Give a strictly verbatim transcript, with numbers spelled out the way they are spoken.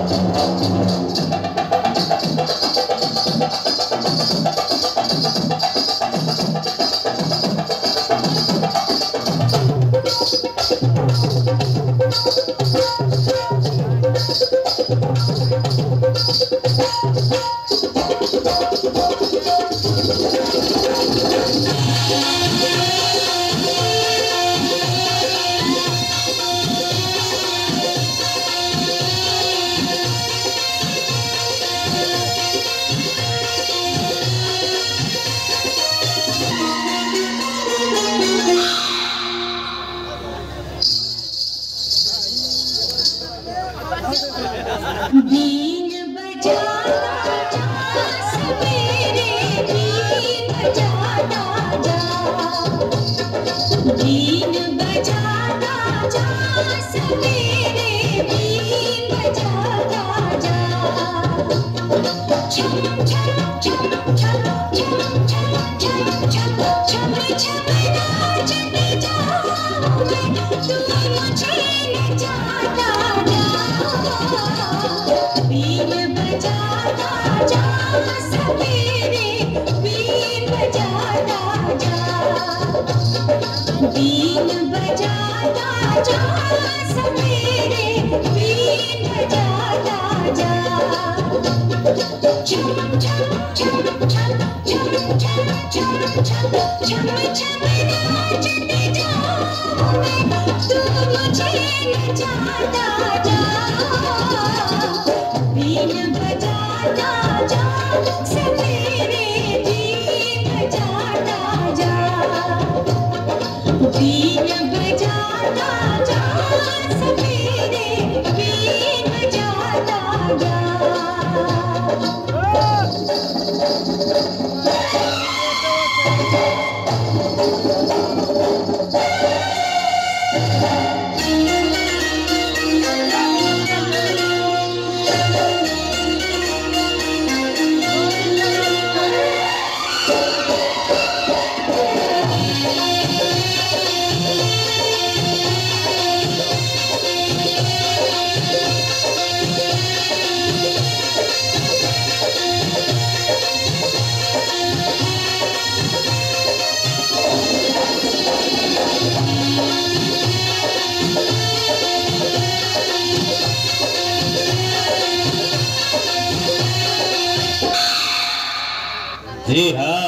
बीन बजाता जा सवेरे, बीन बजाता जा, बीन बजाता जा सवेरे, बीन बजाता जा। छम छम छम छम छम छम छम छम छम छम नाचते जाओ मैं, तू मुझे नचाता जा। बीन बजाता जा सवेरे, बीन बजाता जा, बीन बजाता जा सवेरे, बीन बजाता जा। छम छम छम छम छम छम छम छम छम छम नाचते जाओ मैं, तू मुझे नचाता जा। बीन बजाता जा सवेरे, बीन बजाता जा, बीन बजाता जा सवेरे, बीन बजाता जा। जी हाँ।